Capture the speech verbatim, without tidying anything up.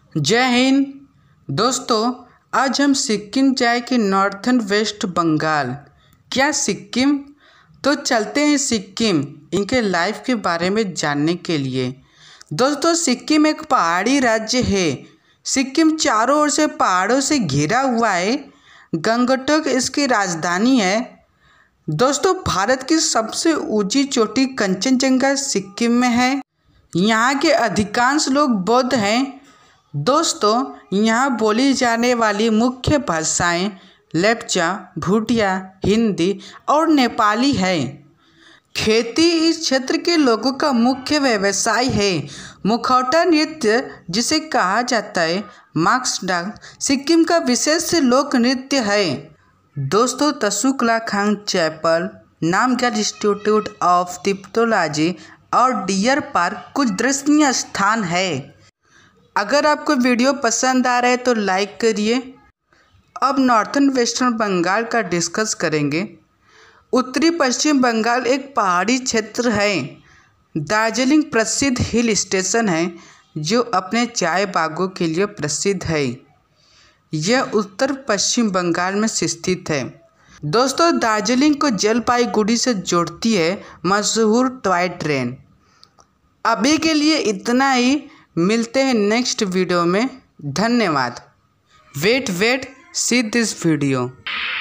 जय हिंद दोस्तों, आज हम सिक्किम जाएंगे नॉर्थन वेस्ट बंगाल। क्या सिक्किम? तो चलते हैं सिक्किम इनके लाइफ के बारे में जानने के लिए। दोस्तों, सिक्किम एक पहाड़ी राज्य है। सिक्किम चारों ओर से पहाड़ों से घिरा हुआ है। गंगटोक इसकी राजधानी है। दोस्तों, भारत की सबसे ऊंची चोटी कंचनजंगा सिक्किम में है। यहाँ के अधिकांश लोग बौद्ध हैं। दोस्तों, यहाँ बोली जाने वाली मुख्य भाषाएं लेप्चा, भूटिया, हिंदी और नेपाली है। खेती इस क्षेत्र के लोगों का मुख्य व्यवसाय है। मुखौटा नृत्य, जिसे कहा जाता है मार्क्स डांस, सिक्किम का विशेष लोक नृत्य है। दोस्तों, Tsuklakhang chapel, Namgyal institute of Tibetology और डियर पार्क कुछ दर्शनीय स्थान है। अगर आपको वीडियो पसंद आ रहा है तो लाइक करिए। अब नॉर्थन वेस्टर्न बंगाल का डिस्कस करेंगे। उत्तरी पश्चिम बंगाल एक पहाड़ी क्षेत्र है। दार्जिलिंग प्रसिद्ध हिल स्टेशन है जो अपने चाय बागों के लिए प्रसिद्ध है। यह उत्तर पश्चिम बंगाल में स्थित है। दोस्तों, दार्जिलिंग को जलपाईगुड़ी से जोड़ती है मशहूर टॉय ट्रेन। अभी के लिए इतना ही। मिलते हैं नेक्स्ट वीडियो में। धन्यवाद। Wait wait see this video.